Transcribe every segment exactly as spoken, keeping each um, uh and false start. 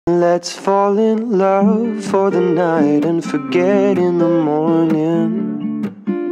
Let's fall in love for the night and forget in the morning.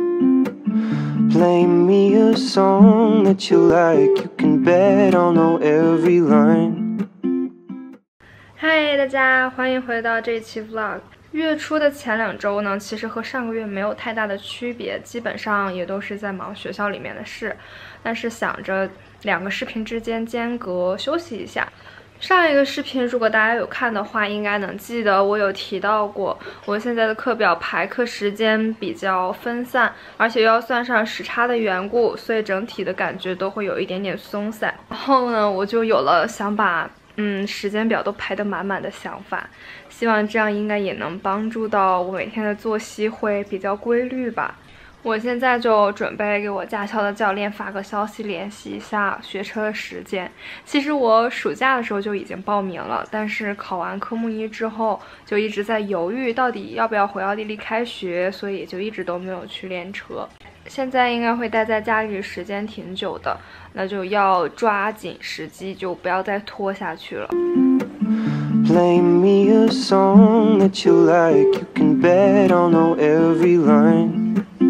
Play me a song that you like, you can bet I'll know every line. 嗨，大家欢迎回到这一期 vlog。月初的前两周呢，其实和上个月没有太大的区别，基本上也都是在忙学校里面的事。但是想着两个视频之间间隔休息一下。上一个视频如果大家有看的话，应该能记得我有提到过，我现在的课表排课时间比较分散，而且又要算上时差的缘故，所以整体的感觉都会有一点点松散。然后呢，我就有了想把嗯时间表都排得满满的想法，希望这样应该也能帮助到我每天的作息会比较规律吧。我现在就准备给我驾校的教练发个消息，联系一下学车的时间。其实我暑假的时候就已经报名了，但是考完科目一之后就一直在犹豫到底要不要回奥地利开学，所以就一直都没有去练车。现在应该会待在家里时间挺久的，那就要抓紧时机，就不要再拖下去了。 Play me a song that you like, you can bet I'll know every line.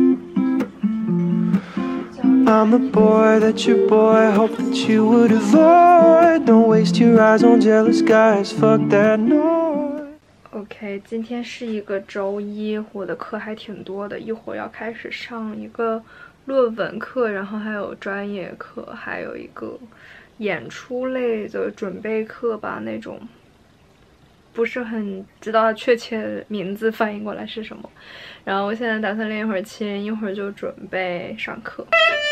I'm the boy that your boy hoped that you would avoid. Don't waste your eyes on jealous guys, fuck that noise. OK， 今天是一个周一，我的课还挺多的，一会儿要开始上一个论文课，然后还有专业课，还有一个演出类的准备课吧，那种不是很知道它确切名字翻译过来是什么。然后我现在打算练一会儿琴，一会儿就准备上课。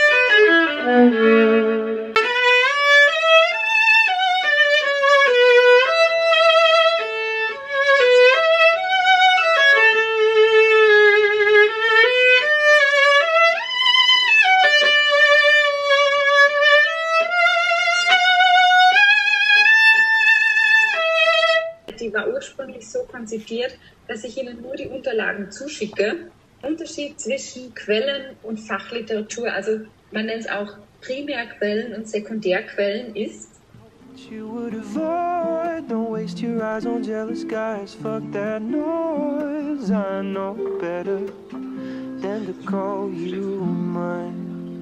Die war ursprünglich so konzipiert, dass ich Ihnen nur die Unterlagen zuschicke. Unterschied zwischen Quellen und Fachliteratur, also man nennt es auch Primärquellen und Sekundärquellen, ist. You would avoid, don't waste your eyes on jealous guys, fuck that noise. I know better than to call you mine.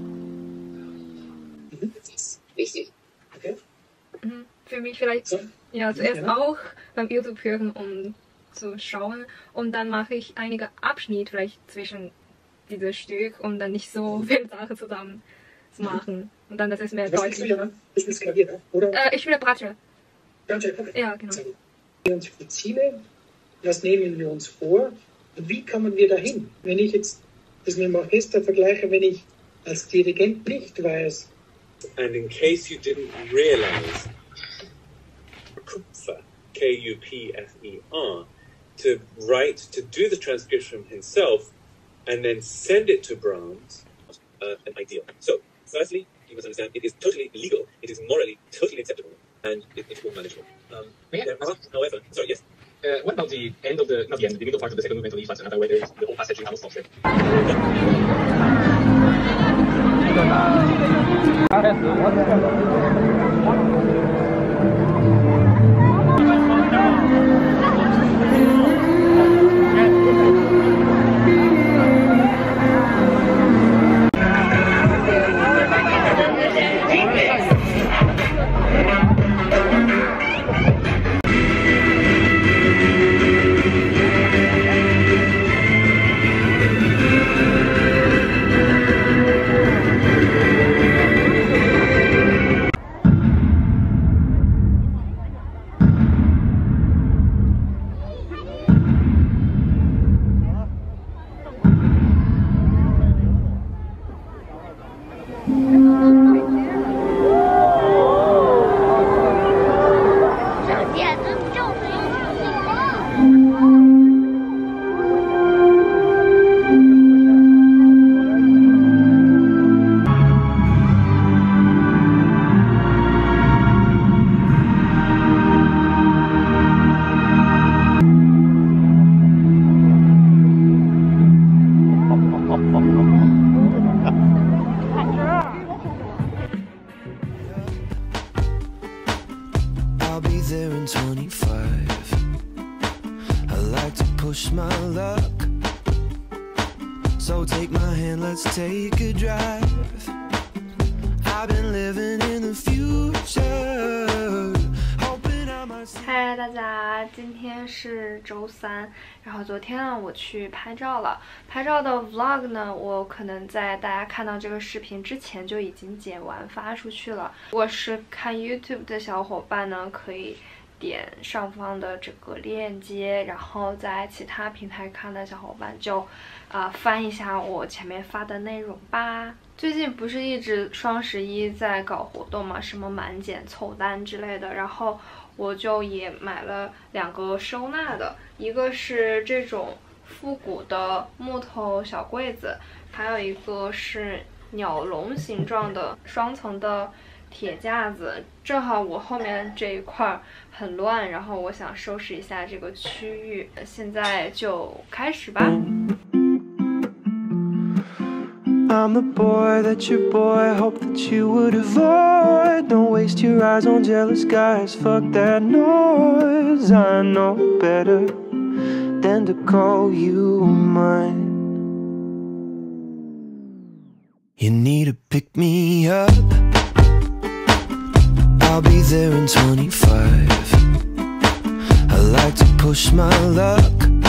Das ist wichtig. Okay. Mhm. Für mich vielleicht so. Ja, zuerst ja. auch beim YouTube hören, um zu schauen, und dann mache ich einige Abschnitte vielleicht zwischen diesem Stück, um dann nicht so viele Sachen zusammen zu machen. Und dann das ist mehr deutlich. Du spielst Klavier, ne? Oder? Äh, ich spiele Bratsche. Bratsche, okay. Ja, genau. Und die Ziele, das nehmen wir uns vor. Und wie kommen wir dahin? Wenn ich jetzt das mit dem Orchester vergleiche, wenn ich als Dirigent nicht weiß. And in case you didn't realize, Kupfer, K U P F E R, to write, to do the transcription himself, and then send it to Brahms, uh, an ideal. So, firstly, you must understand, it is totally legal, it is morally totally acceptable, and it is all manageable. Um, yeah. There are, however, sorry, yes? Uh, what about the end of the, not the end, the middle part of the second movement of E flat sonata, where there is the whole passage in Hamilton's step? like to push my luck. So take my hand, let's take a drive. I've been living in the future. 嗨，大家，今天是周三，然后昨天呢我去拍照了。拍照的 vlog 呢，我可能在大家看到这个视频之前就已经剪完发出去了。如果是看 YouTube 的小伙伴呢，可以点上方的这个链接，然后在其他平台看的小伙伴就啊、呃、翻一下我前面发的内容吧。最近不是一直双十一在搞活动嘛，什么满减凑单之类的，然后我就也买了两个收纳的，一个是这种复古的木头小柜子，还有一个是鸟笼形状的双层的铁架子。正好我后面这一块很乱，然后我想收拾一下这个区域，现在就开始吧。 I'm the boy that your boy hoped that you would avoid. Don't waste your eyes on jealous guys, fuck that noise. I know better than to call you mine. You need to pick me up, I'll be there in twenty-five. I like to push my luck,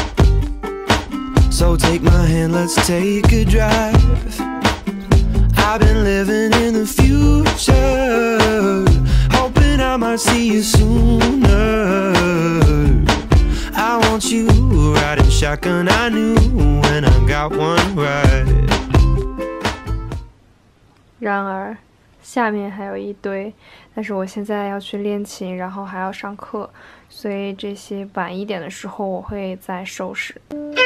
so take my hand, let's take a drive. I've been living in the future, hoping I might see you sooner. I want you riding shotgun, I knew when I got one right. 然而下面还有一堆，但是我现在要去练琴，然后还要上课，所以这些晚一点的时候我会再收拾。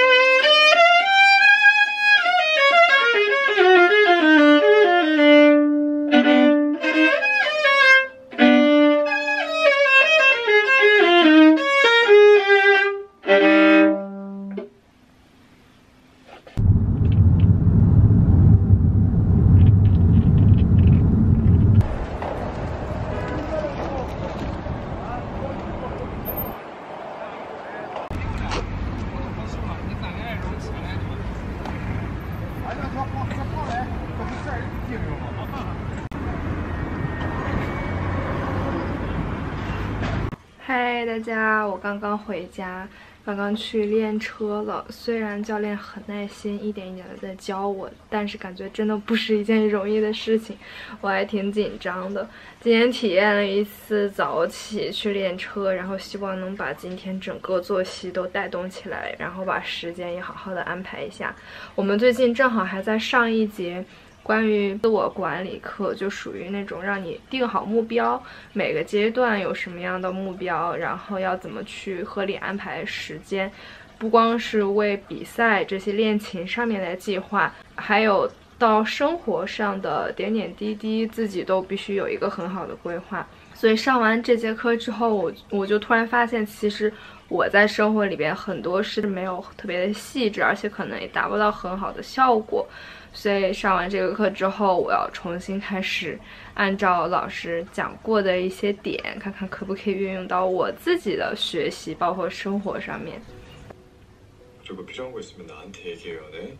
嗨，大家，我刚刚回家，刚刚去练车了。虽然教练很耐心，一点一点的在教我，但是感觉真的不是一件容易的事情，我还挺紧张的。今天体验了一次早起去练车，然后希望能把今天整个作息都带动起来，然后把时间也好好的安排一下。我们最近正好还在上一节关于自我管理课，就属于那种让你定好目标，每个阶段有什么样的目标，然后要怎么去合理安排时间，不光是为比赛这些练琴上面的计划，还有到生活上的点点滴滴，自己都必须有一个很好的规划。所以上完这节课之后，我我就突然发现，其实我在生活里边很多事没有特别的细致，而且可能也达不到很好的效果。所以上完这个课之后，我要重新开始按照老师讲过的一些点，看看可不可以运用到我自己的学习，包括生活上面。 그리고 필요한 거 있으면 나한테 얘기해요, 네?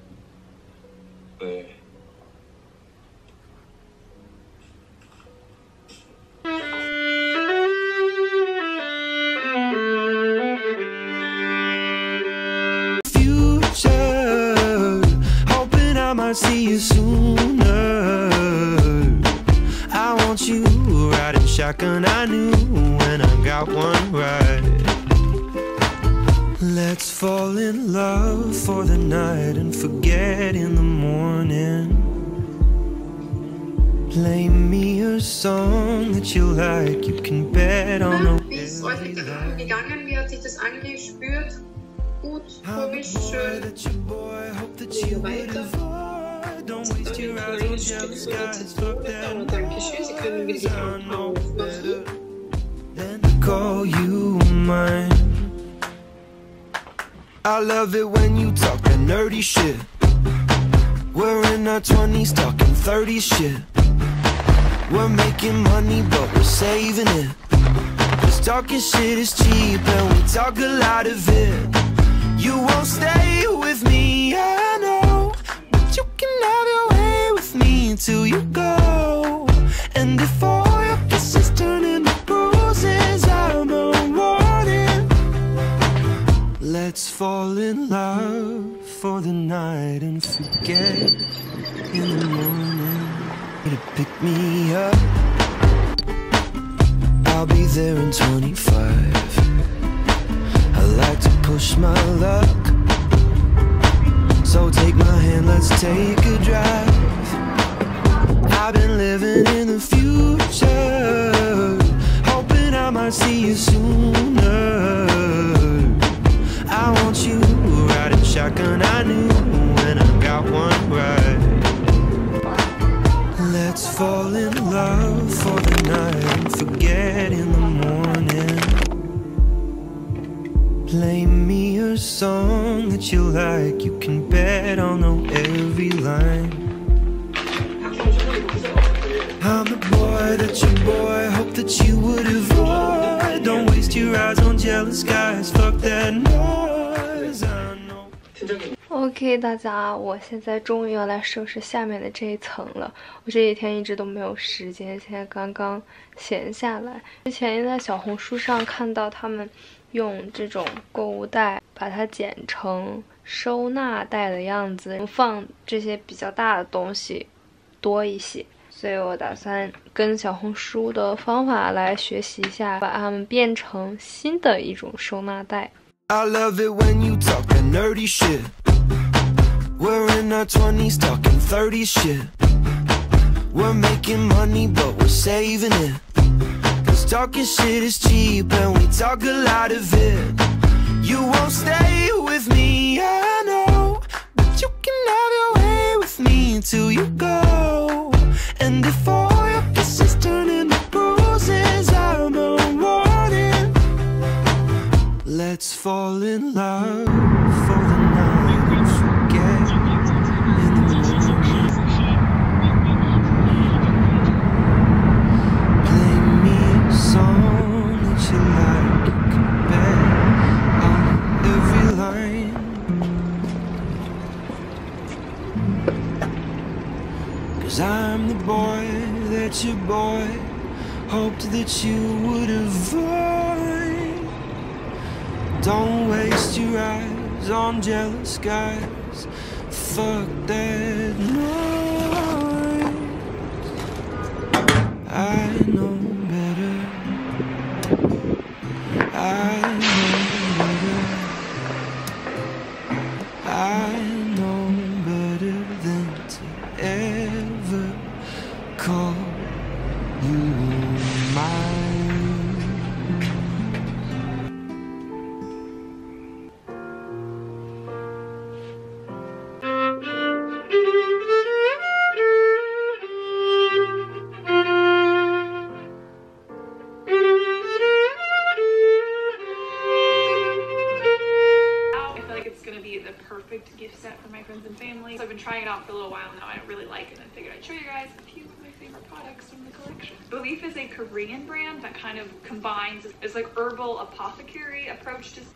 네. See you sooner. I want you riding shotgun, I knew when I got one right. Let's fall in love for the night and forget in the morning. Play me a song that you like, you can bet on the Wie ist es euch gegangen? Wie hat sich das angespürt? Gut, komisch, schön. Wieder weiter. Dankeschön, Sie können wieder die Augen aufmachen. Call you mine. I love it when you talk that nerdy shit. We're in our twenties talking thirties shit. We're making money but we're saving it. Cause talking shit is cheap and we talk a lot of it. You won't stay with me, I know, but you can have your way with me till you go. And if all your kisses turn into bruises, I'm a warning. Let's fall in love for the night and forget in the morning. To pick me up, I'll be there in twenty-five. I like to push my luck, so take my hand, let's take a drive. I've been living in the future, hoping I might see you sooner. I want you riding shotgun, I knew when I got one right. Let's fall in love for the night and forget in the morning. Play me a song that you like, you can bet I'll know every line. I'm the boy that's your boy, hope that you would avoid. Don't waste your eyes on jealous guys, fuck that noise, I know. OK， 大家，我现在终于要来收拾下面的这一层了。我这几天一直都没有时间，现在刚刚闲下来。之前在小红书上看到他们用这种购物袋把它剪成收纳袋的样子，放这些比较大的东西多一些。所以我打算跟小红书的方法来学习一下，把它们变成新的一种收纳袋。 I love it when you talk that nerdy shit. We're in our twenties talking thirties shit. We're making money but we're saving it. Cause talking shit is cheap and we talk a lot of it. You won't stay with me, I know, but you can have your way with me till you go. And if all your kisses turn into bruises, I'm a warning. Let's fall in love for the night and forget in the morning. Play me a song that you like, you can bet on every line. Cause I'm the boy that's your boy, hoped that you would avoid. Don't waste your eyes on jealous guys, fuck that noise. I know better, I know better, I know better than to ever call you mine. Perfect gift set for my friends and family. So I've been trying it out for a little while now. I really like it and I figured I'd show you guys a few of my favorite products from the collection. Belief is a Korean brand that kind of combines, it's like herbal apothecary approach to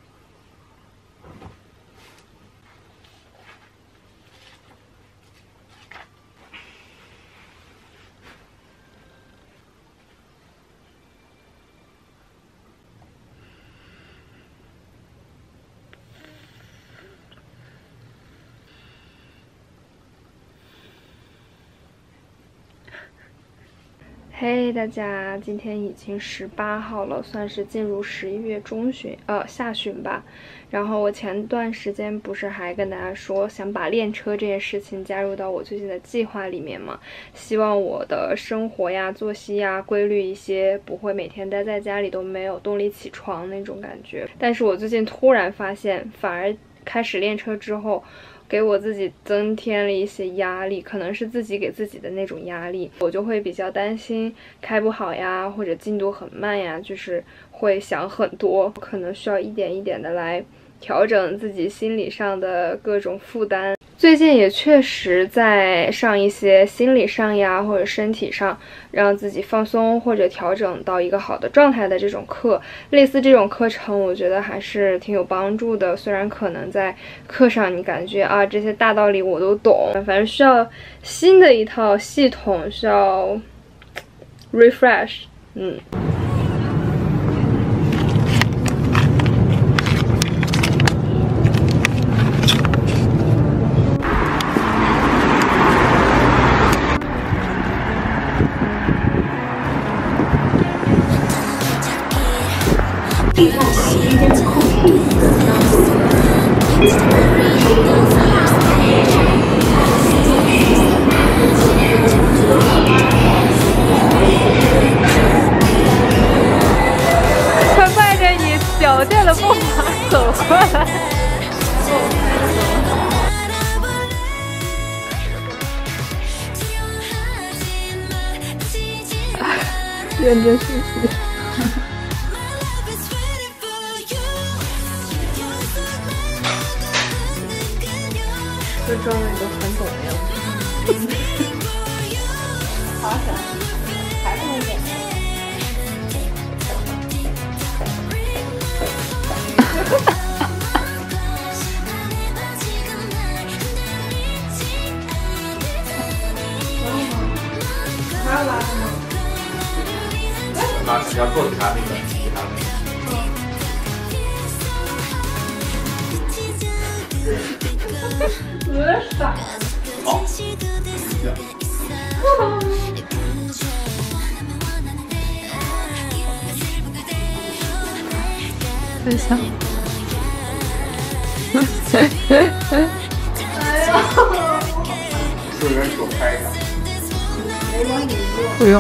嘿、hey, 大家，今天已经十八号了，算是进入十一月中旬，呃下旬吧。然后我前段时间不是还跟大家说想把练车这件事情加入到我最近的计划里面吗？希望我的生活呀、作息呀规律一些，不会每天待在家里都没有动力起床那种感觉。但是我最近突然发现，反而开始练车之后，给我自己增添了一些压力，可能是自己给自己的那种压力，我就会比较担心开不好呀，或者进度很慢呀，就是会想很多，可能需要一点一点的来调整自己心理上的各种负担。 最近也确实在上一些心理上呀，或者身体上，让自己放松或者调整到一个好的状态的这种课，类似这种课程，我觉得还是挺有帮助的。虽然可能在课上你感觉啊这些大道理我都懂，反正需要新的一套系统，需要 refresh。嗯。快迈着你矫健的步伐走过来。认真学习。就装了一个很懂的样子。好喜欢，还是很简单。还要拉吗？ 拉要做给他那个其他的。 有点傻。 好。 分享。哎呀！ 是不是手拍一下？ 不用。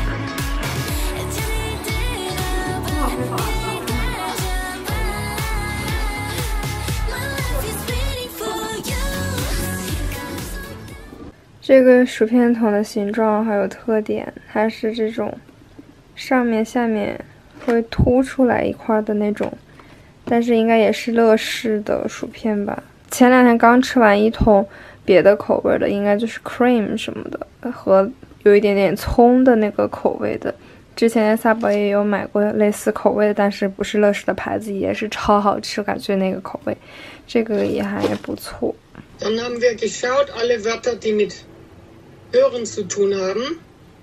这个薯片筒的形状还有特点，它是这种上面下面会凸出来一块的那种，但是应该也是乐事的薯片吧。前两天刚吃完一桶别的口味的，应该就是 cream 什么的，和有一点点葱的那个口味的。之前在萨博也有买过类似口味的，但是不是乐事的牌子，也是超好吃，感觉那个口味，这个也还不错。 Dann haben wir geschaut, alle Wörter, die mit Hören zu tun haben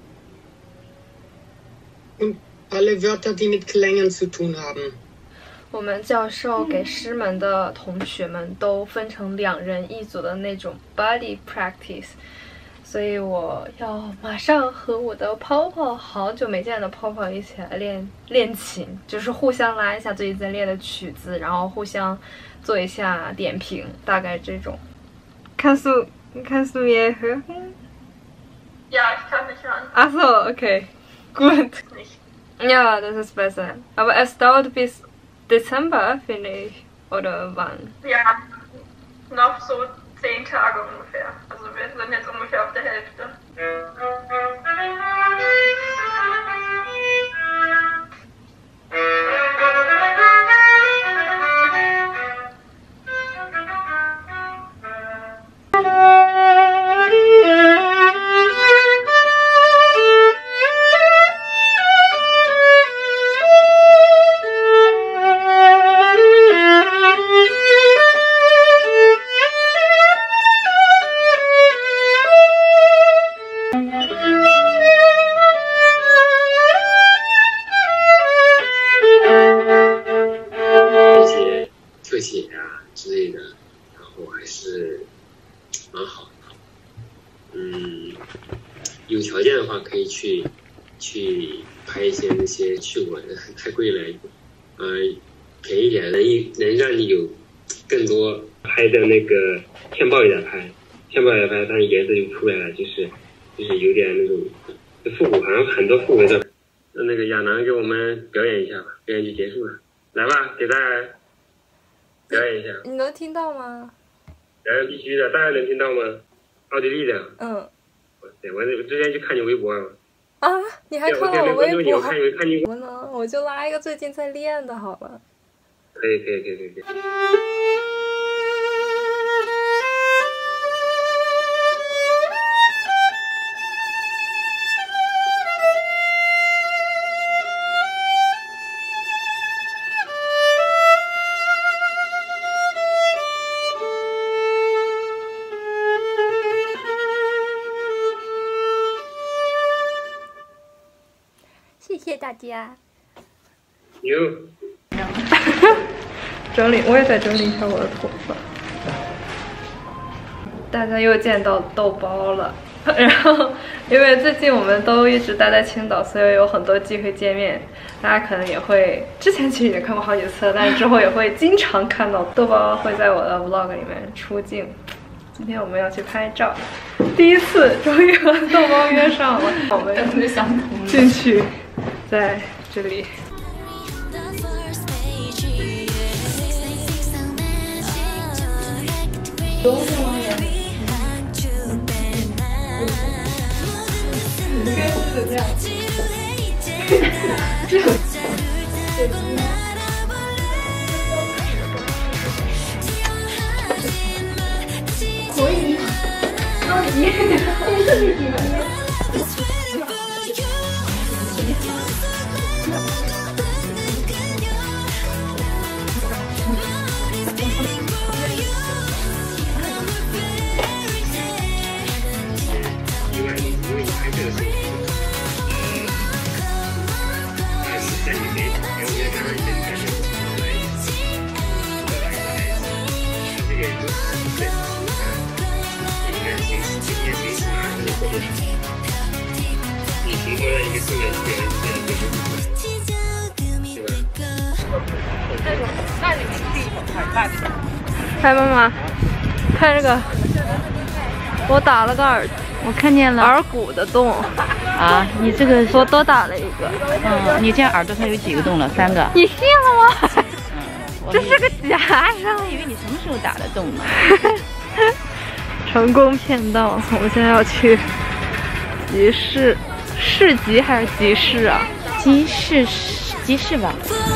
und alle Wörter, die mit Klängen zu tun haben. 我们教授给师门的同学们都分成两人一组的那种 buddy practice， 所以我要马上和我的泡泡，好久没见的泡泡一起来练练琴，就是互相拉一下最近在练的曲子，然后互相做一下点评，大概这种。Kannst du kannst du mir hören? Ja, ich kann mich hören. Ach so, okay. Gut. Nicht. Ja, das ist besser. Aber es dauert bis Dezember, finde ich. Oder wann? Ja, noch so zehn Tage ungefähr. Also wir sind jetzt ungefähr auf der Hälfte. 你能听到吗？ 呃，必须的，大家能听到吗？奥地利的。 嗯。 哇塞，我我之前就看你微博了。 啊，你还看了我微博？ 我看你，看你。 什么呢？我就拉一个最近在练的好了。 可以，可以，可以，可以。可以家。 有。 整理，我也在整理一下我的头发。大家又见到豆包了，然后因为最近我们都一直待在青岛，所以有很多机会见面。大家可能也会，之前其实已经看过好几次了，但是之后也会经常看到豆包会在我的 vlog 里面出镜。今天我们要去拍照，第一次终于和豆包约上了，我们进去，在这里。有什么呀？应该是这样。这个。可以。高级。这是嗨，妈妈，看这个，我打了个耳， 我看见了耳骨的洞啊！你这个我多打了一个， 嗯，你这样耳朵它有几个洞了？三个。 你信了吗？ 嗯， 这是个假伤， 我以为你什么时候打的洞呢？ 成功骗到！我们现在要去集市，市集还是集市啊？ 集市，集市吧。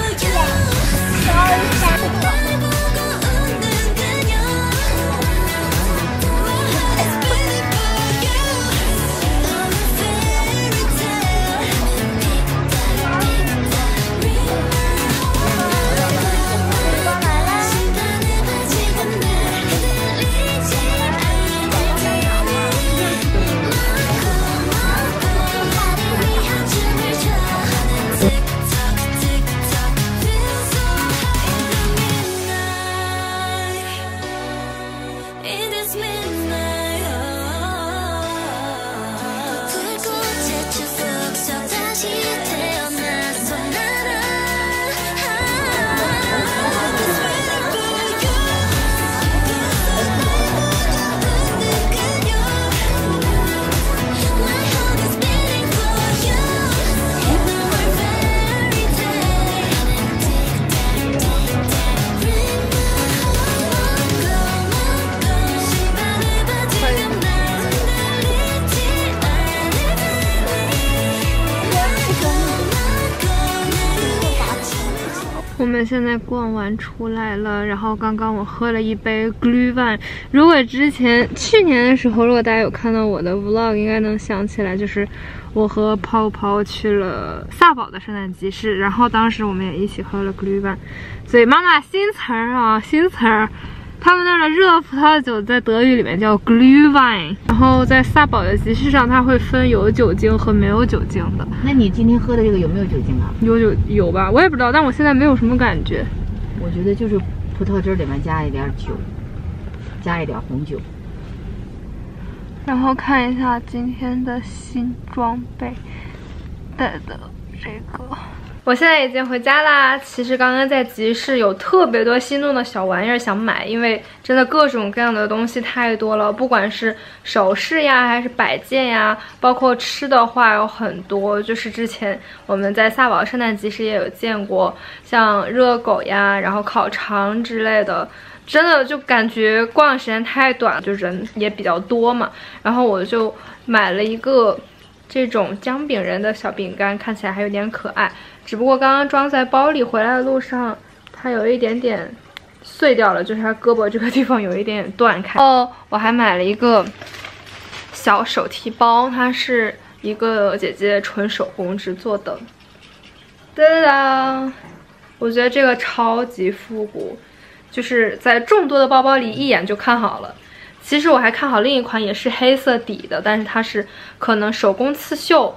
我们现在逛完出来了，然后刚刚我喝了一杯 Glühwein。如果之前去年的时候，如果大家有看到我的 vlog， 应该能想起来，就是我和泡泡去了萨宝的圣诞集市，然后当时我们也一起喝了 Glühwein。所以妈妈新词儿啊，新词儿。他们那儿的热葡萄酒在德语里面叫 Glühwein， 然后在萨宝的集市上，它会分有酒精和没有酒精的。 那你今天喝的这个有没有酒精啊？ 有酒有吧，我也不知道，但我现在没有什么感觉。 我觉得就是葡萄汁里面加一点酒，加一点红酒。 然后看一下今天的新装备，带的这个。我现在已经回家啦。其实刚刚在集市有特别多心动的小玩意儿想买，因为真的各种各样的东西太多了，不管是首饰呀，还是摆件呀，包括吃的话有很多。就是之前我们在萨宝圣诞集市也有见过，像热狗呀，然后烤肠之类的。真的就感觉逛的时间太短，就人也比较多嘛。然后我就买了一个这种姜饼人的小饼干，看起来还有点可爱。只不过刚刚装在包里回来的路上，它有一点点碎掉了，就是它胳膊这个地方有一点点断开。哦，我还买了一个小手提包，它是一个姐姐纯手工制作的。哒哒，我觉得这个超级复古，就是在众多的包包里一眼就看好了。其实我还看好另一款，也是黑色底的，但是它是可能手工刺绣。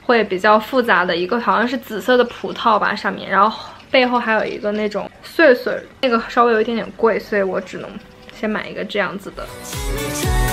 会比较复杂的一个，好像是紫色的葡萄吧，上面，然后背后还有一个那种穗穗，那个稍微有一点点贵，所以我只能先买一个这样子的。